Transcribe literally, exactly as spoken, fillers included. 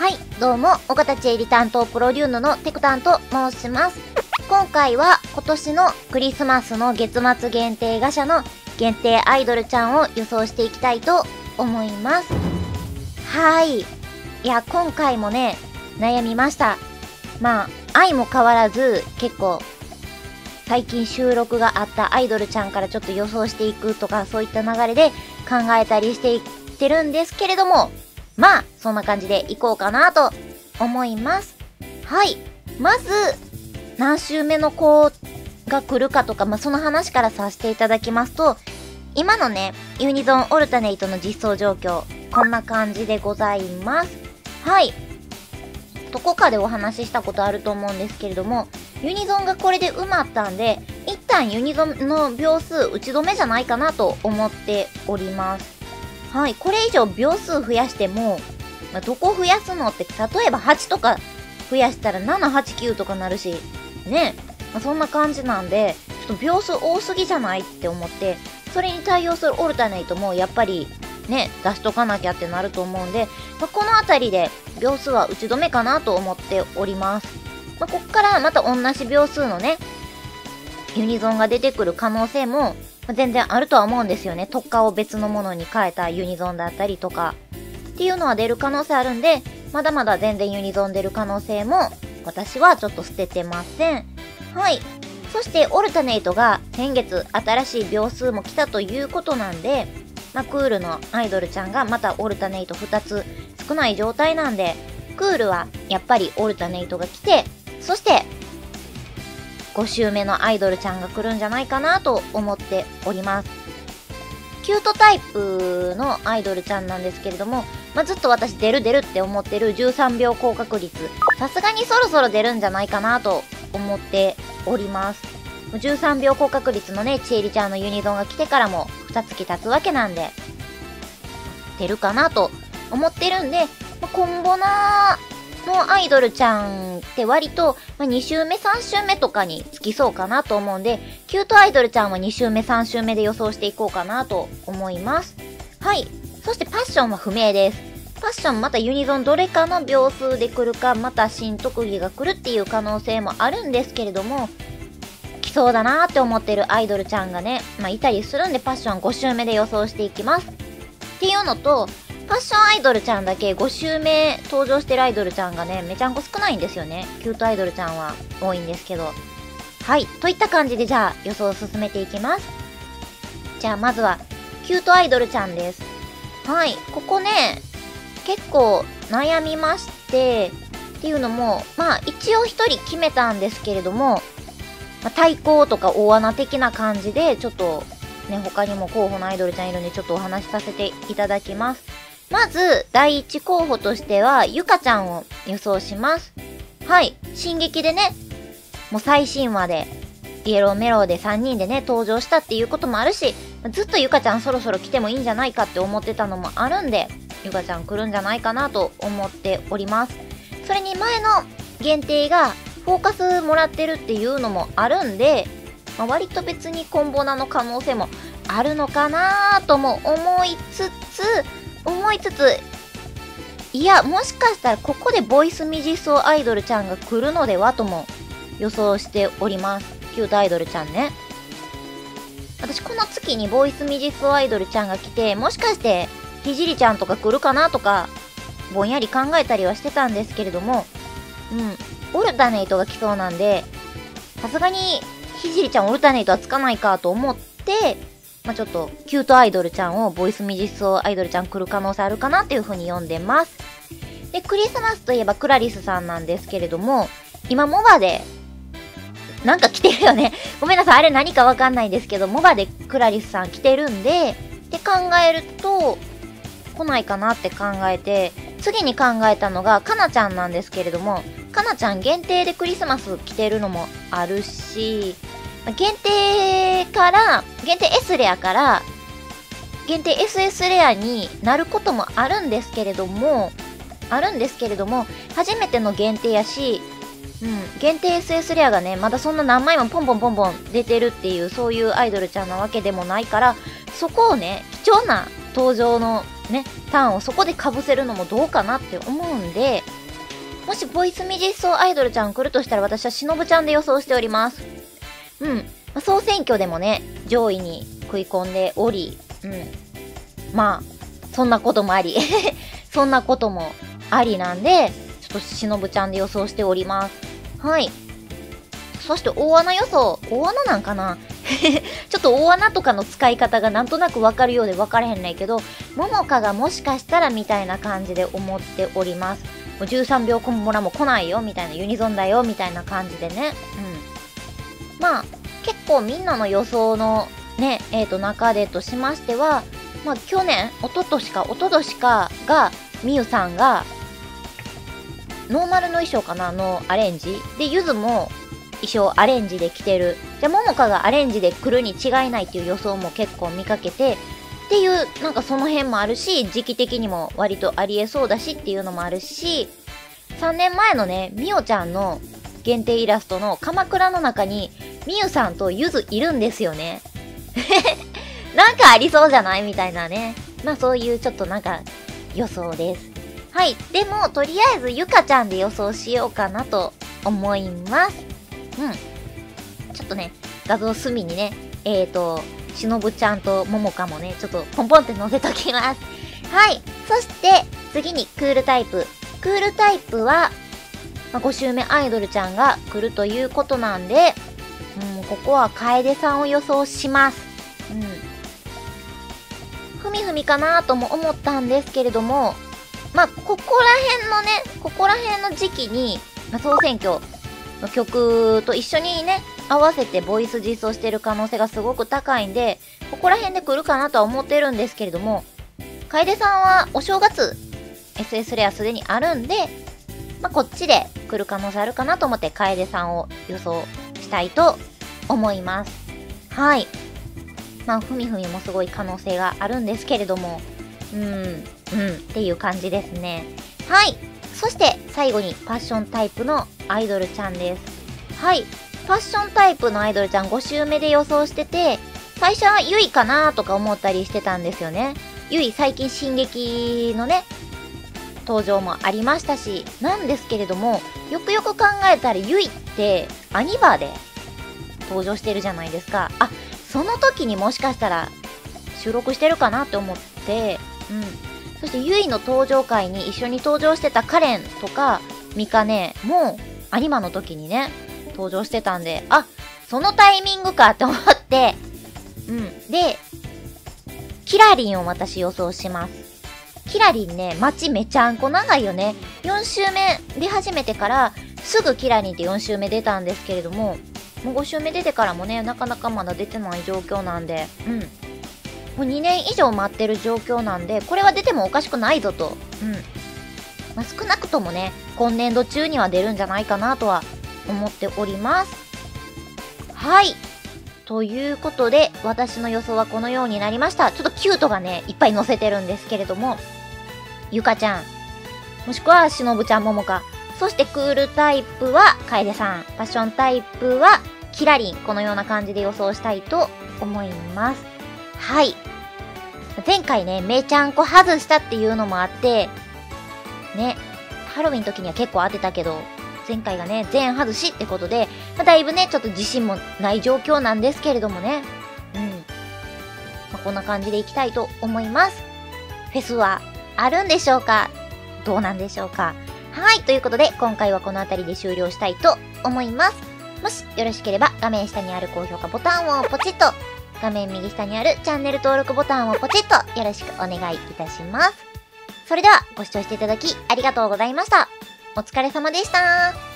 はい、どうも、おかたちえり担当プロデューヌのテクタンと申します。今回は今年のクリスマスの月末限定ガシャの限定アイドルちゃんを予想していきたいと思います。はい。いや、今回もね、悩みました。まあ、愛も変わらず、結構、最近収録があったアイドルちゃんからちょっと予想していくとか、そういった流れで考えたりしていってるんですけれども、まあ、そんな感じでいこうかなと思います。はい。まず、何週目の子が来るかとか、まあ、その話からさせていただきますと、今のね、ユニゾンオルタネイトの実装状況、こんな感じでございます。はい。どこかでお話ししたことあると思うんですけれども、ユニゾンがこれで埋まったんで、一旦ユニゾンの秒数打ち止めじゃないかなと思っております。はい。これ以上秒数増やしても、まあ、どこ増やすのって、例えばはちとか増やしたらなな、はち、きゅうとかなるし、ね。まあ、そんな感じなんで、ちょっと秒数多すぎじゃないって思って、それに対応するオルタネイトもやっぱりね、出しとかなきゃってなると思うんで、まあ、このあたりで秒数は打ち止めかなと思っております。まあ、こっからまた同じ秒数のね、ユニゾンが出てくる可能性も全然あるとは思うんですよね。特化を別のものに変えたユニゾンだったりとか。っていうのは出る可能性あるんで、まだまだ全然ユニゾン出る可能性も私はちょっと捨ててません。はい。そしてオルタネイトが先月新しい秒数も来たということなんで、まあ、クールのアイドルちゃんがまたオルタネイトふたつ少ない状態なんで、クールはやっぱりオルタネイトが来て、そしてご週目のアイドルちゃんが来るんじゃないかなと思っております。キュートタイプのアイドルちゃんなんですけれども、まあ、ずっと私出る出るって思ってるじゅうさんびょう高確率、さすがにそろそろ出るんじゃないかなと思っております。じゅうさんびょう高確率のね、ちえりちゃんのユニゾンが来てからもにかげつ経つわけなんで、出るかなと思ってるんで、まあ、コンボナのアイドルちゃんって割と、まあ、に週目さん週目とかにつきそうかなと思うんで、キュートアイドルちゃんはに週目さん週目で予想していこうかなと思います。はい。そしてパッションは不明です。パッションまたユニゾンどれかの秒数で来るか、また新特技が来るっていう可能性もあるんですけれども、来そうだなーって思ってるアイドルちゃんがね、まあ、いたりするんで、パッションご週目で予想していきます。っていうのと、ファッションアイドルちゃんだけご週目登場してるアイドルちゃんがね、めちゃんこ少ないんですよね。キュートアイドルちゃんは多いんですけど。はい。といった感じでじゃあ予想を進めていきます。じゃあまずは、キュートアイドルちゃんです。はい。ここね、結構悩みまして、っていうのも、まあ一応一人決めたんですけれども、まあ、対抗とか大穴的な感じで、ちょっとね、他にも候補のアイドルちゃんいるんでちょっとお話しさせていただきます。まず、第一候補としては、ゆかちゃんを予想します。はい。進撃でね、もう最新話で、イエローメローでさんにんでね、登場したっていうこともあるし、ずっとゆかちゃんそろそろ来てもいいんじゃないかって思ってたのもあるんで、ゆかちゃん来るんじゃないかなと思っております。それに前の限定が、フォーカスもらってるっていうのもあるんで、まあ、割と別にコンボナの可能性もあるのかなとも思いつつ、思いつつ、いや、もしかしたらここでボイス未実装アイドルちゃんが来るのではとも予想しております。キュートアイドルちゃんね。私この月にボイス未実装アイドルちゃんが来て、もしかしてひじりちゃんとか来るかなとか、ぼんやり考えたりはしてたんですけれども、うん、オルタネイトが来そうなんで、さすがにひじりちゃんオルタネイトはつかないかと思って、まあ、ちょっとキュートアイドルちゃんをボイス未実装アイドルちゃん来る可能性あるかなっていう風に読んでます。で、クリスマスといえばクラリスさんなんですけれども、今モバで、なんか来てるよね。ごめんなさい、あれ何かわかんないんですけど、モバでクラリスさん来てるんで、って考えると、来ないかなって考えて、次に考えたのが、かなちゃんなんですけれども、かなちゃん限定でクリスマス来てるのもあるし、限定から、限定 S レアから、限定 エスエス レアになることもあるんですけれども、あるんですけれども、初めての限定やし、うん、限定 エスエス レアがね、まだそんな何枚もポンポンポンポン出てるっていう、そういうアイドルちゃんなわけでもないから、そこをね、貴重な登場のね、ターンをそこで被せるのもどうかなって思うんで、 もしボイス未実装アイドルちゃん来るとしたら私はしのぶちゃんで予想しております。うん。まあ、総選挙でもね、上位に食い込んでおり、うん。まあ、そんなこともあり。そんなこともありなんで、ちょっとしのぶちゃんで予想しております。はい。そして大穴予想。大穴なんかなちょっと大穴とかの使い方がなんとなくわかるようでわからへんねんけど、ももかがもしかしたらみたいな感じで思っております。もうじゅうさんびょうコンボラも来ないよみたいな、ユニゾンだよみたいな感じでね。うん。まあ、結構みんなの予想のね、えーと、中でとしましては、まあ去年、一昨年か、一昨年かが、みゆさんが、ノーマルの衣装かなのアレンジで、ゆずも衣装アレンジで着てる。じゃあ、ももかがアレンジで来るに違いないっていう予想も結構見かけて、っていう、なんかその辺もあるし、時期的にも割とありえそうだしっていうのもあるし、さんねんまえのね、みおちゃんの限定イラストの鎌倉の中に、みゆさんとゆずいるんですよね。なんかありそうじゃないみたいなね。まあそういうちょっとなんか予想です。はい。でも、とりあえずゆかちゃんで予想しようかなと思います。うん。ちょっとね、画像隅にね、えーと、しのぶちゃんとももかもね、ちょっとポンポンって載せときます。はい。そして、次にクールタイプ。クールタイプは、まあ、ご週目アイドルちゃんが来るということなんで、うん、ここは楓さんを予想します。うん。ふみふみかなとも思ったんですけれども、まあ、ここら辺のね、ここら辺の時期に、まあ、総選挙の曲と一緒にね、合わせてボイス実装してる可能性がすごく高いんで、ここら辺で来るかなとは思ってるんですけれども、楓さんはお正月、エスエス レアすでにあるんで、まあ、こっちで来る可能性あるかなと思って楓さんを予想したいと思います。はい。まあ、ふみふみもすごい可能性があるんですけれども、うん、うん、っていう感じですね。はい。そして最後にパッションタイプのアイドルちゃんです。はい。ファッションタイプのアイドルちゃんご週目で予想してて、最初はゆいかなとか思ったりしてたんですよね。ゆい最近進撃のね、登場もありましたし、なんですけれども、よくよく考えたらゆいってアニバーで登場してるじゃないですか。あ、その時にもしかしたら収録してるかなって思って、うん。そしてゆいの登場回に一緒に登場してたカレンとかミカネもアニマの時にね、登場してたんで、あ、そのタイミングかって思って、うん。で、キラリンを私予想します。キラリンね、街めちゃんこ長いよね。よん週目出始めてから、すぐキラリンってよん週目出たんですけれども、もうご週目出てからもね、なかなかまだ出てない状況なんで、うん。もうにねん以上待ってる状況なんで、これは出てもおかしくないぞと。うん。まあ、少なくともね、今年度中には出るんじゃないかなとは思っております。はい。ということで、私の予想はこのようになりました。ちょっとキュートがね、いっぱい載せてるんですけれども、ゆかちゃん、もしくはしのぶちゃんももか、そしてクールタイプは楓さん、ファッションタイプはキラリン、このような感じで予想したいと思います。はい。前回ね、めちゃんこ外したっていうのもあって、ね、ハロウィンの時には結構当てたけど、前回がね、全外しってことで、まあ、だいぶね、ちょっと自信もない状況なんですけれどもね。うん。まあ、こんな感じでいきたいと思います。フェスはあるんでしょうか？どうなんでしょうか？はい。ということで、今回はこの辺りで終了したいと思います。もしよろしければ、画面下にある高評価ボタンをポチッと、画面右下にあるチャンネル登録ボタンをポチッとよろしくお願いいたします。それでは、ご視聴していただきありがとうございました。お疲れ様でした。